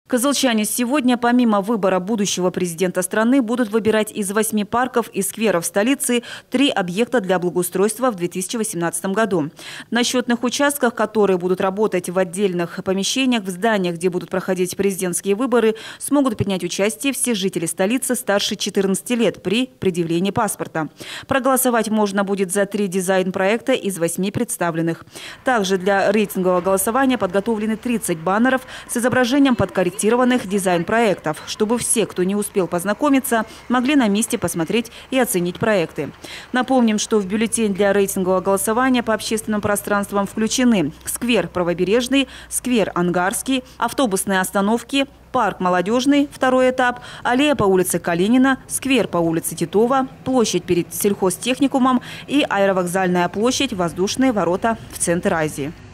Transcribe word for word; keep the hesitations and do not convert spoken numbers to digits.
Козылчане сегодня, помимо выбора будущего президента страны, будут выбирать из восьми парков и скверов столицы три объекта для благоустройства в две тысячи восемнадцатом году. На счетных участках, которые будут работать в отдельных помещениях, в зданиях, где будут проходить президентские выборы, смогут принять участие все жители столицы старше четырнадцати лет при предъявлении паспорта. Проголосовать можно будет за три дизайн-проекта из восьми представленных. Также для рейтингового голосования подготовлены тридцать баннеров с изображением подкорректированных дизайн-проектов, чтобы все, кто не успел познакомиться, могли на месте посмотреть и оценить проекты. Напомним, что в бюллетень для рейтингового голосования по общественным пространствам включены сквер Правобережный, сквер Ангарский, автобусные остановки, парк Молодежный, второй этап, аллея по улице Калинина, сквер по улице Титова, площадь перед сельхозтехникумом и аэровокзальная площадь, воздушные ворота в центр Азии.